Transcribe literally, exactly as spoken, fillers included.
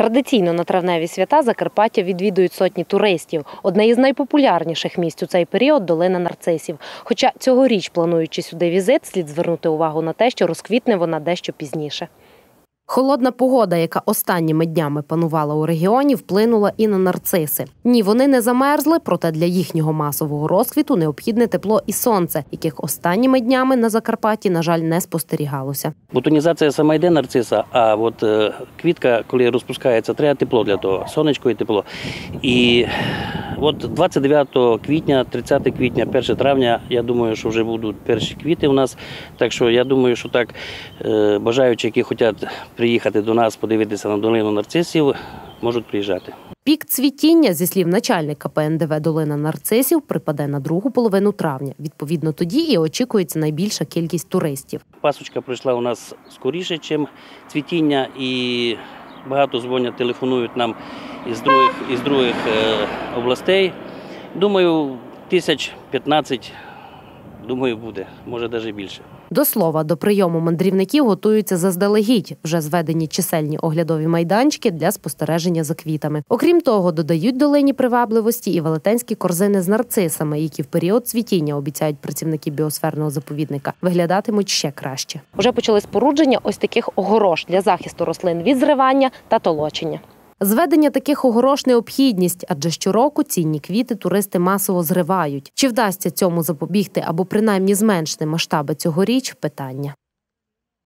Традиційно на травневі свята Закарпаття відвідують сотні туристів. Одне із найпопулярніших місць у цей період – долина нарцисів. Хоча цьогоріч, плануючи сюди візит, слід звернути увагу на те, що розквітне вона дещо пізніше. Холодна погода, яка останніми днями панувала у регіоні, вплинула і на нарциси. Ні, вони не замерзли, проте для їхнього масового розквіту необхідне тепло і сонце, яких останніми днями на Закарпатті, на жаль, не спостерігалося. Бутонізація сама йде нарциса, а от е, квітка, коли розпускається, треба тепло для того, сонечко і тепло. І от двадцять дев'ятого квітня, тридцятого квітня, першого травня, я думаю, що вже будуть перші квіти у нас. Так що я думаю, що так е, бажаючі, які хочуть приїхати до нас, подивитися на долину нарцисів, можуть приїжджати. Пік цвітіння, зі слів начальника Пе Ен Де Ве «Долина нарцисів», припаде на другу половину травня. Відповідно, тоді і очікується найбільша кількість туристів. Пасочка пройшла у нас скоріше, ніж цвітіння, і багато дзвонять, телефонують нам із других, із других е, областей. Думаю, тисяч п'ятнадцять, думаю, буде, може навіть більше. До слова, до прийому мандрівників готуються заздалегідь. Вже зведені чисельні оглядові майданчики для спостереження за квітами. Окрім того, додають долині привабливості і велетенські корзини з нарцисами, які в період цвітіння, обіцяють працівники біосферного заповідника, виглядатимуть ще краще. Уже почали спорудження ось таких огорож для захисту рослин від зривання та толочення. Зведення таких огорож – необхідність, адже щороку цінні квіти туристи масово зривають. Чи вдасться цьому запобігти або принаймні зменшити масштаби цьогоріч – питання.